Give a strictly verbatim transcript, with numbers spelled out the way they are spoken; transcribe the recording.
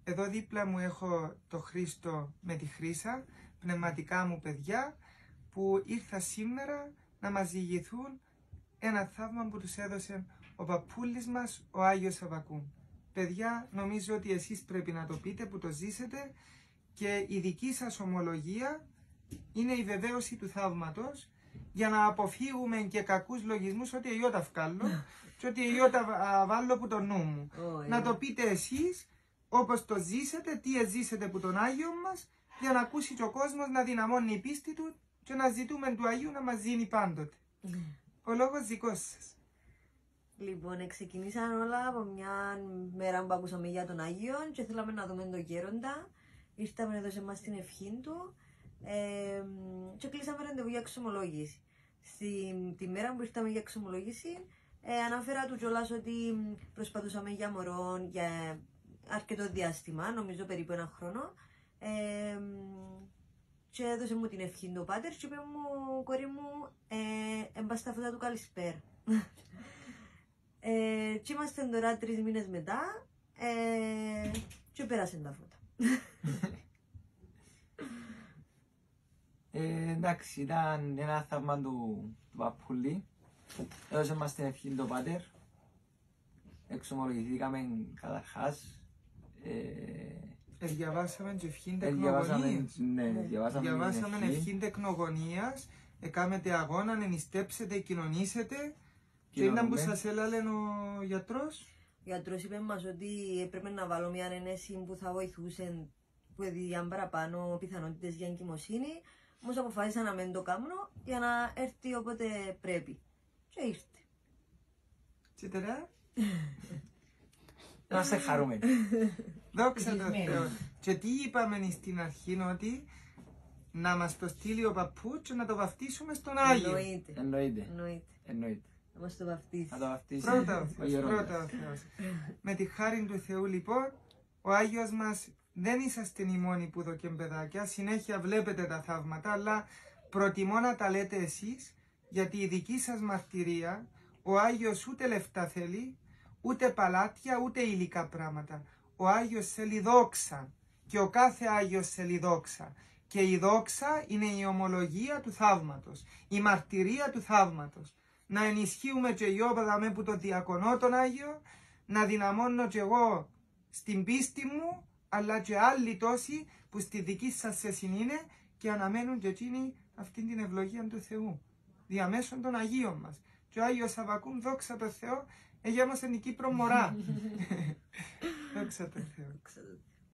Εδώ δίπλα μου έχω το Χρήστο με τη Χρύσα, πνευματικά μου παιδιά, που ήρθα σήμερα να μας διηγηθούν ένα θαύμα που τους έδωσε ο παππούλης μας, ο Άγιος Σαββακούμ. Παιδιά, νομίζω ότι εσείς πρέπει να το πείτε που το ζήσετε και η δική σας ομολογία είναι η βεβαίωση του θαύματος για να αποφύγουμε και κακούς λογισμούς ότι εγώ τα βγάλω και ότι εγώ τα βάλω που το νου μου. Oh, να yeah. το πείτε εσείς όπως το ζήσετε, τι εζήσετε που τον Άγιο μας, για να ακούσει και ο κόσμος να δυναμώνει η πίστη του και να ζητούμε του Αγίου να μας δίνει πάντοτε. Mm. Ο λόγος δικός σας. Λοιπόν, ξεκινήσαν όλα από μια μέρα που ακούσαμε για τον Άγιο και θέλαμε να δούμε τον Γέροντα. Ήρθαμε εδώ σε εμάς την ευχή του ε, και κλείσαμε ραντεβού για εξομολόγηση. Στη τη μέρα που ήρθαμε για εξομολόγηση, ε, αναφέρα του κιόλας ότι προσπαθούσαμε για μωρό για αρκετό διάστημα, νομίζω περίπου ένα χρόνο. Ε, και έδωσε μου την ευχή του Πάτερ και είπε μου, κόρη μου, ε, έμπα στα φώτα του καλησπέρα. ε, και είμαστε τώρα τρεις μήνες μετά ε, και πέρασαν τα φώτα. ε, εντάξει, ήταν ένα θαύμα του, του παππούλη. Έδωσε μας την ευχή του Πάτερ. Εξομολογηθήκαμε καταρχάς. Ε, διαβάσαμε και ευχήν τεκνογωνίας. Ναι, διαβάσαμε, διαβάσαμε ευχήν τεκνογωνίας. Εκάμετε αγώνα, ενιστέψετε, κοινωνήσετε. Και ήταν που σας έλαλε ο γιατρός. Ο γιατρός είπε μας ότι έπρεπε να βάλω μια ενέση που θα βοηθούσε, που έδιαν παραπάνω πιθανότητες για εγκυμοσύνη. Όμως αποφάσισα να μην το κάνω για να έρθει όποτε πρέπει. Και ήρθε. Και τώρα. Να σε χαρούμε. Δόξα τω Θεώ. Και τι είπαμε στην αρχή, ότι να μας το στείλει ο παππού και να το βαφτίσουμε στον Άγιο. Εννοείται. Εννοείται. Εννοείται. Να μας το βαφτίσει. Να το βαφτίσει. Πρώτα ο Θεός. Πρώτα ο Θεός. Με τη χάρη του Θεού λοιπόν, ο Άγιος μας δεν είσαστε οι μόνοι που δοκέν παιδάκια, συνέχεια βλέπετε τα θαύματα, αλλά προτιμώ να τα λέτε εσείς, γιατί η δική σας μαρτυρία, ο Άγιος ούτε λεφτά θέλει, ούτε παλάτια, ούτε υλικά πράγματα. Ο Άγιος θέλει δόξα και ο κάθε Άγιος θέλει δόξα. Και η δόξα είναι η ομολογία του θαύματος, η μαρτυρία του θαύματος. Να ενισχύουμε και εγώ παδαμε που το διακονώ τον Άγιο, να δυναμώνω και εγώ στην πίστη μου, αλλά και άλλοι τόσοι που στη δική σας σεσιν είναι και αναμένουν και εκείνοι αυτήν την ευλογία του Θεού, διαμέσων των Αγίων μας. Και ο Άγιος Σαββακούμ, δόξα τω Θεώ, έγινε μας εν Κύπρο μωρά. Δόξα τω Θεώ.